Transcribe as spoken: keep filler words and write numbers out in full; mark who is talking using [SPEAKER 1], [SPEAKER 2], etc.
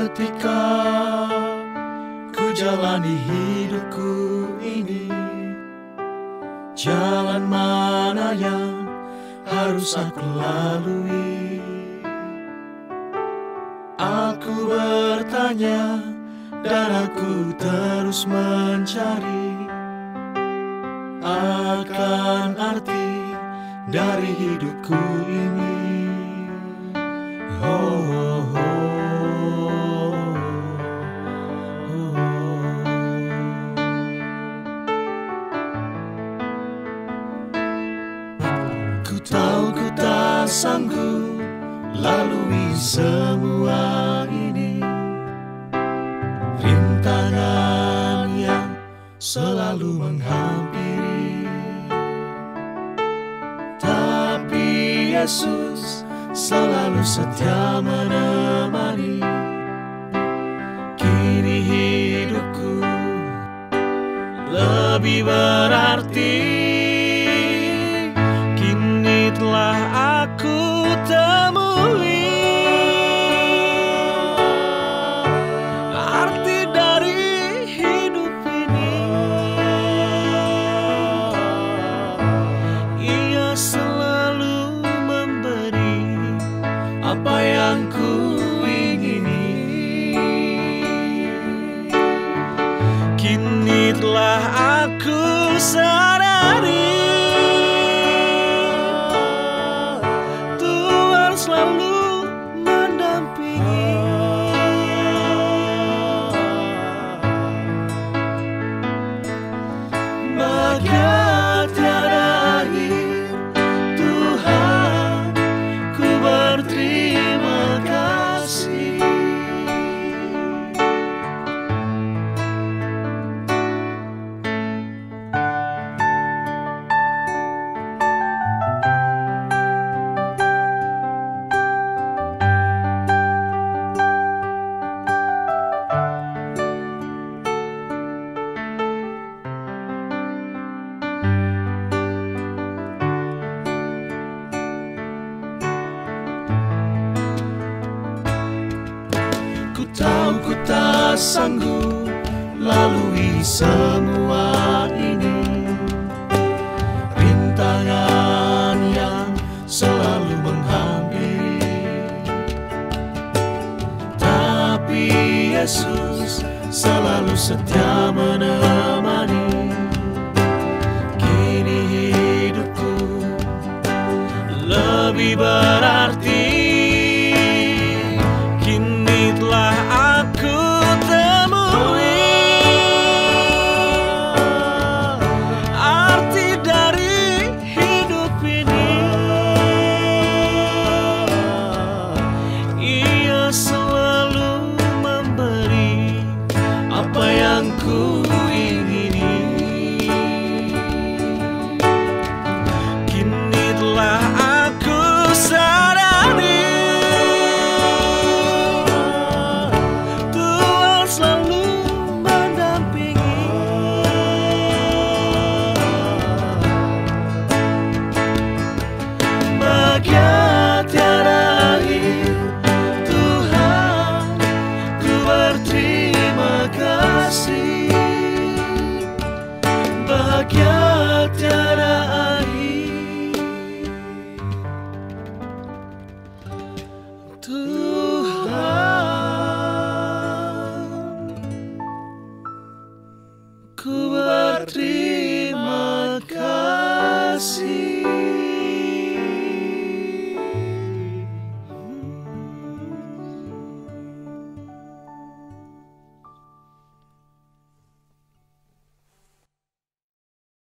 [SPEAKER 1] ketika ku jalani hidupku ini, jalan mana yang harus aku lalui? Aku bertanya dan aku terus mencari akan arti dari hidupku ini. Oh, oh, oh, oh. Ku tahu ku tak sanggup lalui semua ini, rintangan yang selalu menghampiri, tapi Yesus selalu setia menemani. Kini hidupku lebih berarti, kini telah aku temui arti dari hidup ini. Ia selalu memberi apa yang ku ingini. Kini telah aku sadari, Tuhan selalu mendampingi. Bahagia tiada akhir, Tuhan, ku berterima kasih. Ku tahu ku tak sanggup lalui semua ini, rintangan yang selalu menghampiri, tapi Yesus selalu setia menemani. Kini hidupku lebih berarti, kini telah aku temui arti dari hidup ini. Ia selalu memberi apa yang ku ingini. Kini telah aku sadari, selalu mendampingi. Bahagia tiada akhir, Tuhan, ku berterima kasih. Bahagia tiada akhir, Tuhan, ku berterima